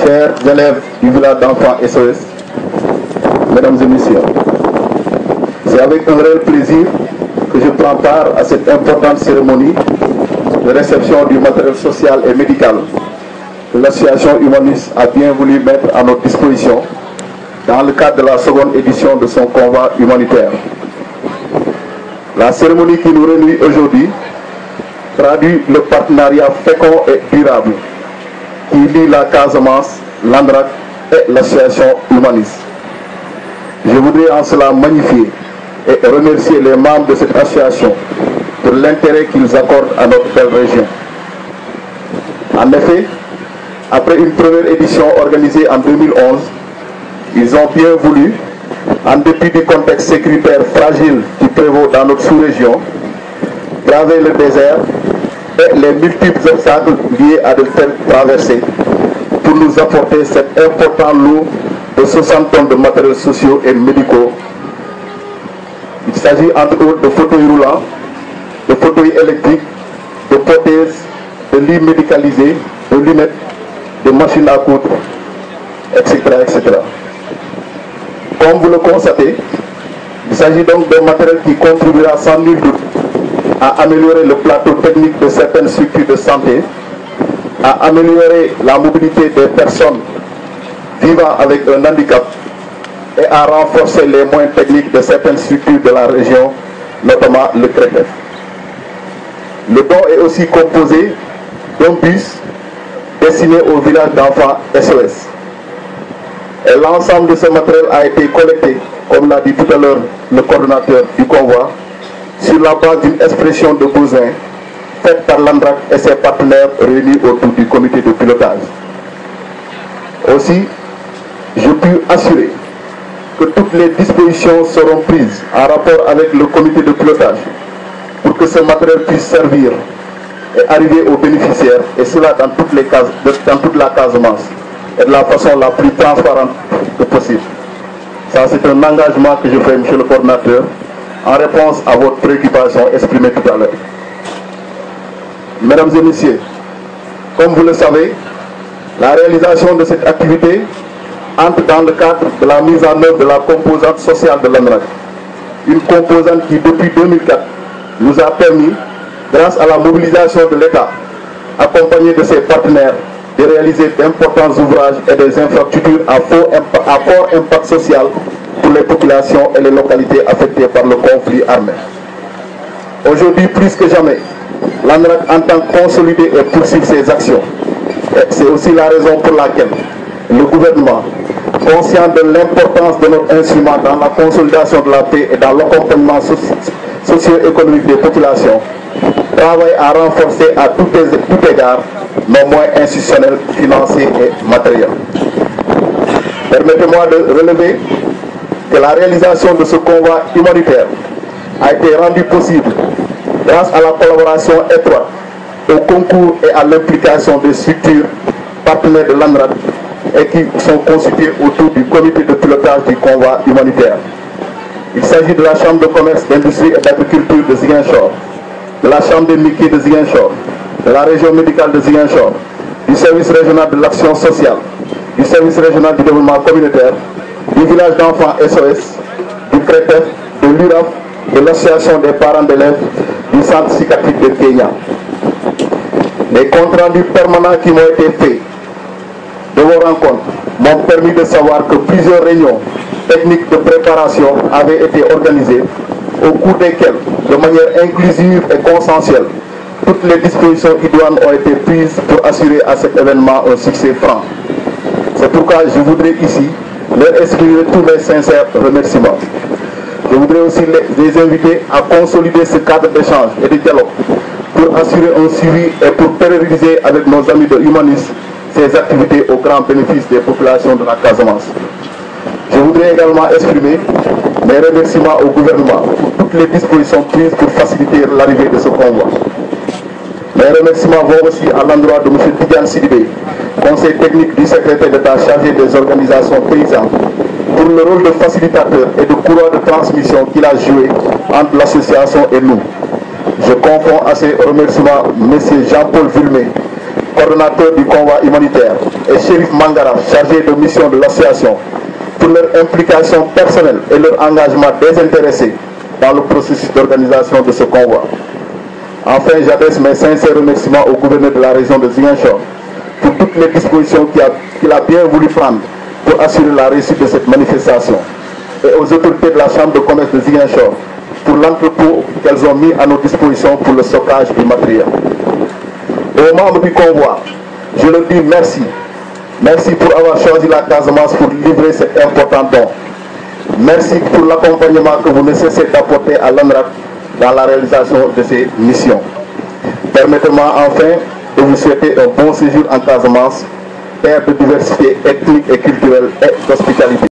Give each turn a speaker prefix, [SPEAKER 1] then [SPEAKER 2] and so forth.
[SPEAKER 1] chers élèves du village d'enfants SOS, mesdames et messieurs, c'est avec un réel plaisir que je prends part à cette importante cérémonie de réception du matériel social et médical que l'association humaniste a bien voulu mettre à notre disposition dans le cadre de la seconde édition de son convoi humanitaire. La cérémonie qui nous réunit aujourd'hui traduit le partenariat fécond et durable qui lie la Casamance, l'Andrak et l'association humaniste. Je voudrais en cela magnifier et remercier les membres de cette association pour l'intérêt qu'ils accordent à notre belle région. En effet, après une première édition organisée en 2011, ils ont bien voulu, en dépit du contexte sécuritaire fragile qui prévaut dans notre sous-région, braver le désert et les multiples obstacles liés à de telles traversées pour nous apporter cet important lot de 60 tonnes de matériels sociaux et médicaux. Il s'agit entre autres de fauteuils roulants, de fauteuils électriques, de prothèses, de lits médicalisés, de lunettes, de machines à coudre, etc., etc. Comme vous le constatez, il s'agit donc d'un matériel qui contribuera sans nul doute à améliorer le plateau technique de certaines structures de santé, à améliorer la mobilité des personnes vivant avec un handicap et à renforcer les moyens techniques de certaines structures de la région, notamment le CRETEF. Le don est aussi composé d'un bus destiné au village d'enfants SOS. Et l'ensemble de ce matériel a été collecté, comme l'a dit tout à l'heure le coordonnateur du convoi, sur la base d'une expression de besoin faite par l'Andrak et ses partenaires réunis autour du comité de pilotage. Aussi, je puis assurer que toutes les dispositions seront prises en rapport avec le comité de pilotage pour que ce matériel puisse servir et arriver aux bénéficiaires, et cela dans toute la Casamance et de la façon la plus transparente que possible. Ça, c'est un engagement que je fais, monsieur le coordinateur, en réponse à votre préoccupation exprimée tout à l'heure. Mesdames et messieurs, comme vous le savez, la réalisation de cette activité entre dans le cadre de la mise en œuvre de la composante sociale de l'ANRAC. Une composante qui, depuis 2004, nous a permis, grâce à la mobilisation de l'État, accompagné de ses partenaires, de réaliser d'importants ouvrages et des infrastructures à fort impact social pour les populations et les localités affectées par le conflit armé. Aujourd'hui, plus que jamais, l'ANRAC entend consolider et poursuivre ses actions. C'est aussi la raison pour laquelle le gouvernement, conscient de l'importance de notre instrument dans la consolidation de la paix et dans l'accompagnement socio-économique des populations, travaille à renforcer à tout égard nos moyens institutionnels, financiers et matériels. Permettez-moi de relever que la réalisation de ce convoi humanitaire a été rendue possible grâce à la collaboration étroite, au concours et à l'implication des structures partenaires de l'ANRAC et qui sont constituées autour du comité de pilotage du convoi humanitaire. Il s'agit de la Chambre de commerce, d'industrie et d'agriculture de Ziguinchor, de la Chambre des métiers de Ziguinchor, de la région médicale de Ziguinchor, du service régional de l'action sociale, du service régional du développement communautaire, du village d'enfants SOS, du CRETEF, de l'URAF, de l'association des parents d'élèves, du centre psychiatrique de Kenya. Les comptes rendus permanents qui m'ont été faits de vos rencontres m'ont permis de savoir que plusieurs réunions techniques de préparation avaient été organisées, au cours desquelles, de manière inclusive et consensuelle, toutes les dispositions idoines ont été prises pour assurer à cet événement un succès franc. C'est pourquoi je voudrais ici leur exprimer tous mes sincères remerciements. Je voudrais aussi les inviter à consolider ce cadre d'échange et de dialogue pour assurer un suivi et pour pérenniser avec nos amis de Humanisme ces activités au grand bénéfice des populations de la Casamance. Je voudrais également exprimer mes remerciements au gouvernement pour toutes les dispositions prises pour faciliter l'arrivée de ce convoi. Mes remerciements vont aussi à l'endroit de M. Tidjane Sidibé, conseil technique du secrétaire d'État chargé des organisations paysannes, pour le rôle de facilitateur et de courroie de transmission qu'il a joué entre l'association et nous. Je confonds à ces remerciements M. Jean-Paul Vulmé, coordonnateur du convoi humanitaire, et Chérif Mangara, chargé de mission de l'association, pour leur implication personnelle et leur engagement désintéressé dans le processus d'organisation de ce convoi. Enfin, j'adresse mes sincères remerciements au gouverneur de la région de Ziguinchor pour toutes les dispositions qu'il a bien voulu prendre pour assurer la réussite de cette manifestation, et aux autorités de la Chambre de commerce de Ziguinchor pour l'entrepôt qu'elles ont mis à nos dispositions pour le stockage du matériel. Aux membres du convoi, je leur dis merci. Merci pour avoir choisi la Casamance pour livrer cet important don. Merci pour l'accompagnement que vous ne cessez d'apporter à l'ANRAC dans la réalisation de ces missions. Permettez-moi enfin de vous souhaiter un bon séjour en Casamance, terre de diversité ethnique et culturelle et d'hospitalité.